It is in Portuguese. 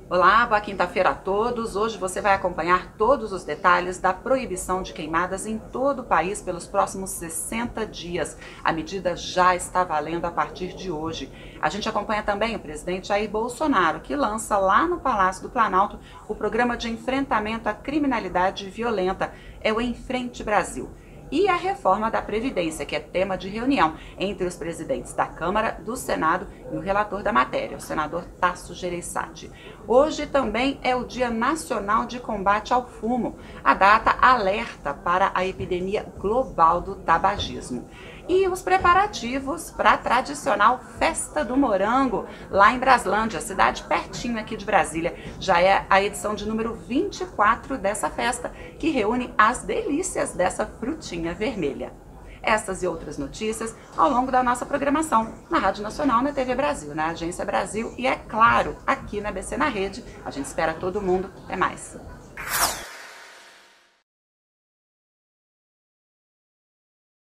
Olá, boa quinta-feira a todos. Hoje você vai acompanhar todos os detalhes da proibição de queimadas em todo o país pelos próximos 60 dias. A medida já está valendo a partir de hoje. A gente acompanha também o presidente Jair Bolsonaro, que lança lá no Palácio do Planalto o programa de enfrentamento à criminalidade violenta. É o Enfrente Brasil. E a reforma da Previdência, que é tema de reunião entre os presidentes da Câmara, do Senado e o relator da matéria, o senador Tasso Gereissati. Hoje também é o Dia Nacional de Combate ao Fumo. A data alerta para a epidemia global do tabagismo. E os preparativos para a tradicional Festa do Morango, lá em Braslândia, cidade pertinho aqui de Brasília. Já é a edição de número 24 dessa festa, que reúne as delícias dessa frutinha vermelha. Essas e outras notícias ao longo da nossa programação, na Rádio Nacional, na TV Brasil, na Agência Brasil e, é claro, aqui na ABC na Rede. A gente espera todo mundo. Até mais!